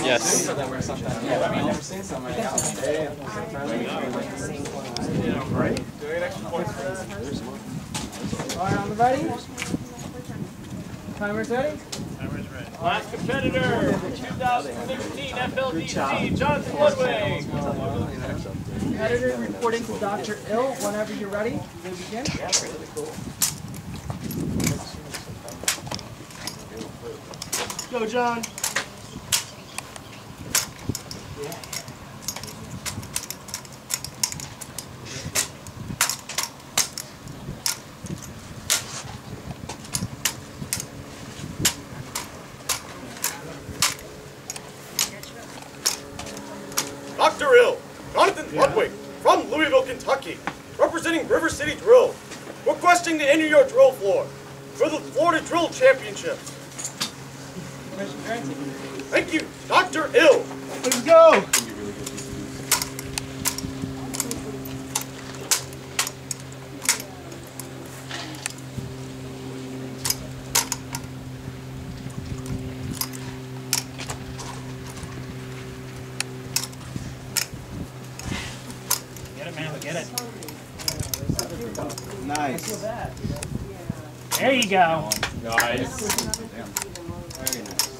Yes. All right, on the ready? Timer's ready? Last competitor, 2016 FLDC, Johnson Ludwig. Competitor reporting to Dr. Ill whenever you're ready. You may begin. Go, John. Dr. Ill, Jonathan Ludwig, from Louisville, Kentucky, representing River City Drill, requesting to enter your drill floor for the Florida Drill Championships. Permission granted. Thank you, Dr. Ill. Let's go. Get it, man. Get it. Nice. There you go. Nice. Very nice.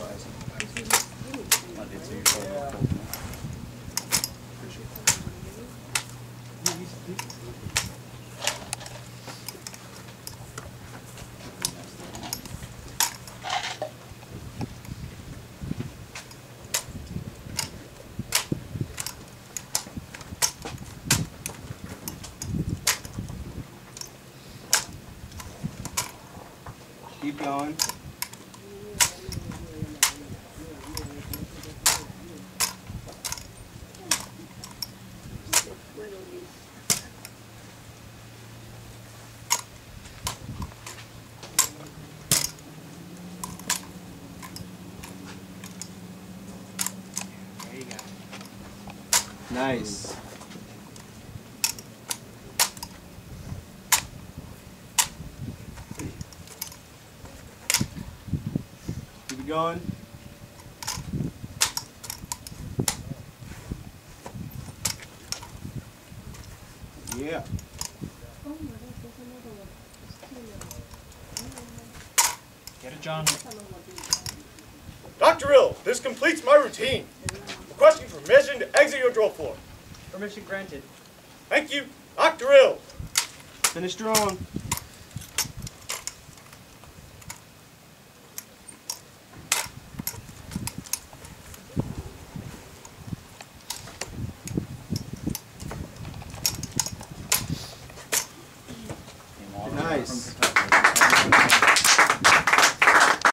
Keep going. There you go. Nice. Keep it going. Yeah. Get it, John. Dr. Ill, this completes my routine. Requesting permission to exit your drill floor. Permission granted. Thank you, Dr. Ill. Finish strong. Nice.